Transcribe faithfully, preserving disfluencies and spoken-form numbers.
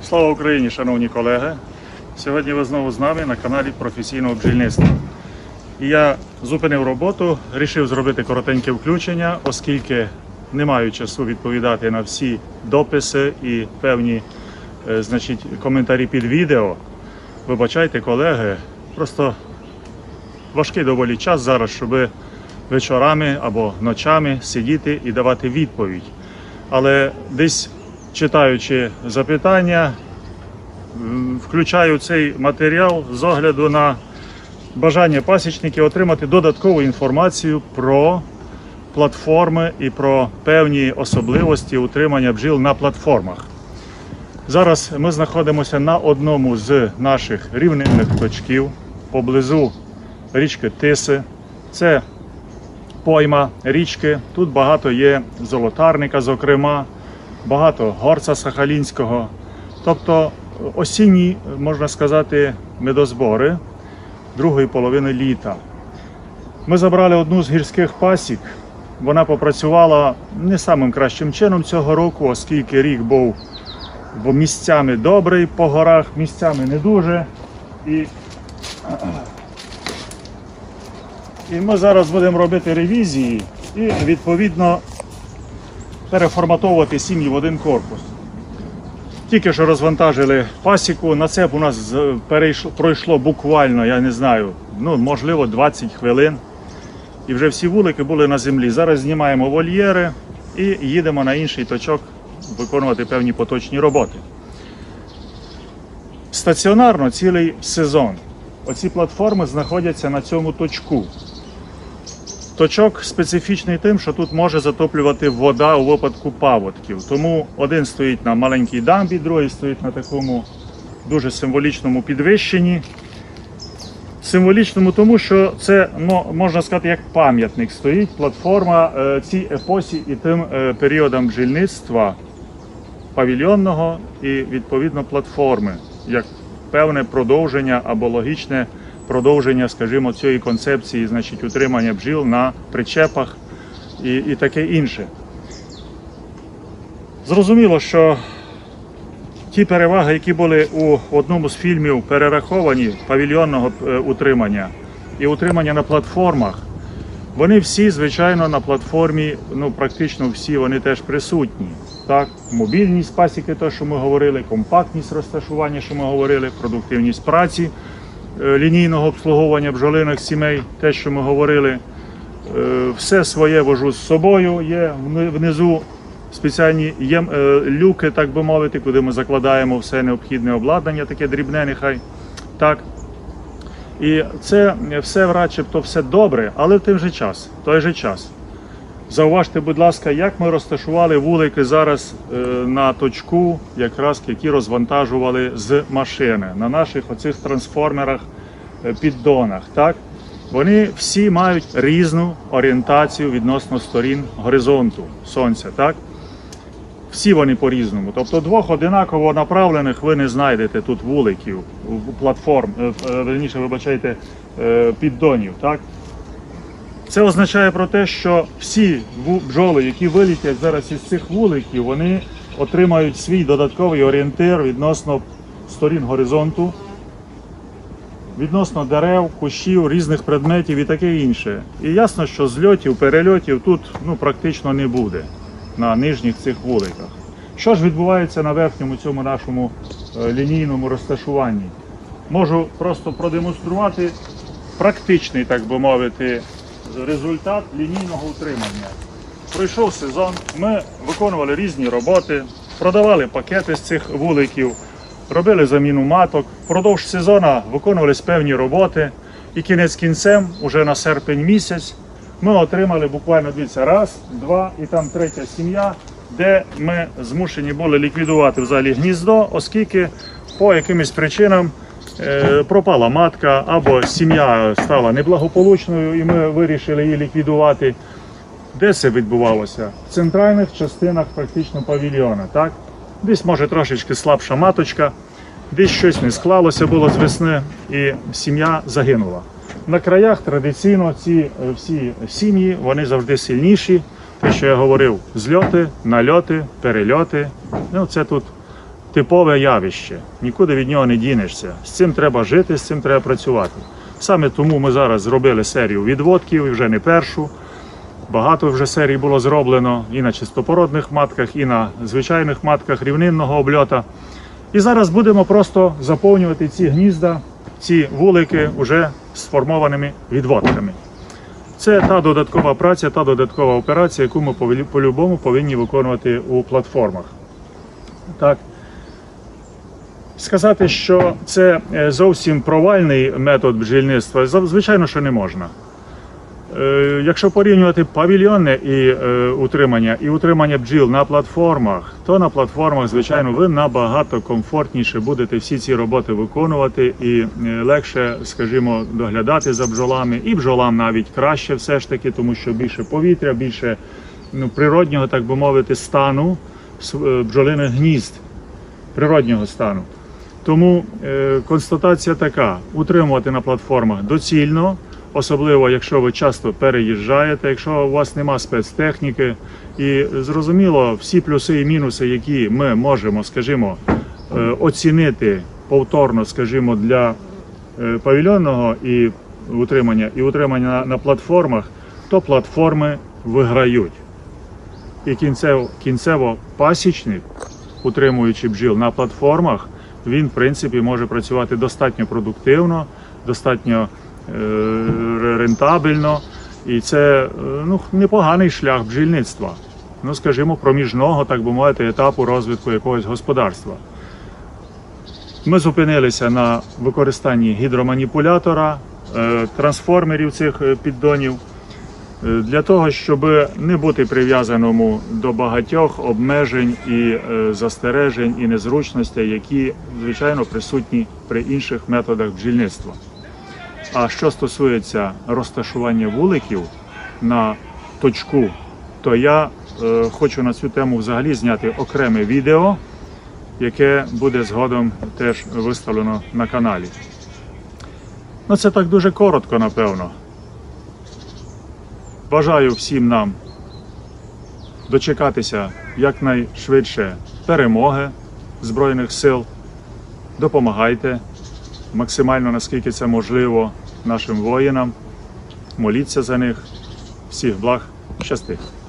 Слава Україні, шановні колеги! Сьогодні ви знову з нами на каналі професійного бджільництва. І я зупинив роботу, вирішив зробити коротеньке включення, оскільки не маю часу відповідати на всі дописи і певні значить, коментарі під відео. Вибачайте, колеги, просто важкий доволі час зараз, щоб вечорами або ночами сидіти і давати відповідь. Але десь читаючи запитання, включаю цей матеріал з огляду на бажання пасічників отримати додаткову інформацію про платформи і про певні особливості утримання бджіл на платформах. Зараз ми знаходимося на одному з наших рівнинних точків поблизу річки Тиси. Це пойма річки. Тут багато є золотарника, зокрема, багато горца сахалінського. Тобто осінні, можна сказати, медозбори другої половини літа. Ми забрали одну з гірських пасік. Вона попрацювала не самим кращим чином цього року, оскільки рік був місцями добрий по горах, місцями не дуже. І, і ми зараз будемо робити ревізії і, відповідно, переформатовувати сім'ї в один корпус. Тільки що розвантажили пасіку, на це у нас перейшло, пройшло буквально, я не знаю, ну, можливо, двадцять хвилин. І вже всі вулики були на землі. Зараз знімаємо вольєри і їдемо на інший точок виконувати певні поточні роботи. Стаціонарно цілий сезон оці платформи знаходяться на цьому точку. Точок специфічний тим, що тут може затоплювати вода у випадку паводків. Тому один стоїть на маленькій дамбі, другий стоїть на такому дуже символічному підвищенні. Символічному тому, що це, ну, можна сказати, як пам'ятник стоїть платформа е, цій епосі і тим е, періодам бджільництва павільйонного і, відповідно, платформи, як певне продовження або логічне продовження, скажімо, цієї концепції, значить, утримання бджіл на причепах і, і таке інше. Зрозуміло, що ті переваги, які були у одному з фільмів перераховані павільйонного утримання і утримання на платформах, вони всі, звичайно, на платформі, ну, практично всі вони теж присутні. Так, мобільність пасіки, те, що ми говорили, компактність розташування, що ми говорили, продуктивність праці, лінійного обслуговування бджолиних сімей, те, що ми говорили, все своє вожу з собою, є внизу спеціальні є люки, так би мовити, куди ми закладаємо все необхідне обладнання, таке дрібне нехай. Так. І це все, начебто, все добре, але в той же час, в той же час. Зауважте, будь ласка, як ми розташували вулики зараз на точку, якраз які розвантажували з машини, на наших оцих трансформерах, піддонах. Так? Вони всі мають різну орієнтацію відносно сторін горизонту сонця. Так? Всі вони по-різному. Тобто двох одинаково направлених ви не знайдете тут вуликів, платформ, верніше, вибачайте, піддонів. Так? Це означає про те, що всі бджоли, які вилітять зараз із цих вуликів, вони отримають свій додатковий орієнтир відносно сторін горизонту, відносно дерев, кущів, різних предметів і таке інше. І ясно, що зльотів, перельотів тут, ну, практично не буде на нижніх цих вуликах. Що ж відбувається на верхньому цьому нашому е, лінійному розташуванні? Можу просто продемонструвати практичний, так би мовити, результат лінійного утримання. Пройшов сезон, ми виконували різні роботи, продавали пакети з цих вуликів, робили заміну маток, впродовж сезону виконувались певні роботи і кінець кінцем, уже на серпень місяць, ми отримали буквально, дивіться, раз, два і там третя сім'я, де ми змушені були ліквідувати взагалі гніздо, оскільки по якимось причинам е, пропала матка або сім'я стала неблагополучною і ми вирішили її ліквідувати. Де це відбувалося? В центральних частинах практично павільйона. Так? Десь, може, трошечки слабша маточка, десь щось не склалося було з весни і сім'я загинула. На краях традиційно ці всі сім'ї, вони завжди сильніші. Те, що я говорив, зльоти, нальоти, перельоти. Ну, це тут типове явище. Нікуди від нього не дінешся. З цим треба жити, з цим треба працювати. Саме тому ми зараз зробили серію відводків, і вже не першу. Багато вже серій було зроблено і на чистопородних матках, і на звичайних матках рівнинного обльота. І зараз будемо просто заповнювати ці гнізда, ці вулики вже сформованими відводками. Це та додаткова праця, та додаткова операція, яку ми по-любому повинні виконувати у платформах. Так. Сказати, що це зовсім провальний метод бджільництва, звичайно, що не можна. Якщо порівнювати павільйонне і е, утримання і утримання бджіл на платформах, то на платформах, звичайно, ви набагато комфортніше будете всі ці роботи виконувати і легше, скажімо, доглядати за бджолами. І бджолам навіть краще все ж таки, тому що більше повітря, більше ну, природнього, так би мовити, стану бджолиних гнізд, природнього стану. Тому е, констатація така: утримувати на платформах доцільно, особливо, якщо ви часто переїжджаєте, якщо у вас нема спецтехніки. І зрозуміло, всі плюси і мінуси, які ми можемо, скажімо, оцінити повторно, скажімо, для павільйонного і утримання, і утримання на, на платформах, то платформи виграють. І кінцево, кінцево пасічник, утримуючи бджіл на платформах, він, в принципі, може працювати достатньо продуктивно, достатньо рентабельно, і це ну, непоганий шлях бджільництва, ну, скажімо, проміжного, так би мовити, етапу розвитку якогось господарства. Ми зупинилися на використанні гідроманіпулятора, трансформерів цих піддонів, для того, щоб не бути прив'язаному до багатьох обмежень і застережень і незручностей, які, звичайно, присутні при інших методах бджільництва. А що стосується розташування вуликів на точку, то я е, хочу на цю тему взагалі зняти окреме відео, яке буде згодом теж виставлено на каналі. Ну, це так дуже коротко, напевно. Бажаю всім нам дочекатися якнайшвидше перемоги Збройних сил. Допомагайте максимально, наскільки це можливо, нашим воїнам. Моліться за них. Всіх благ. Щасти.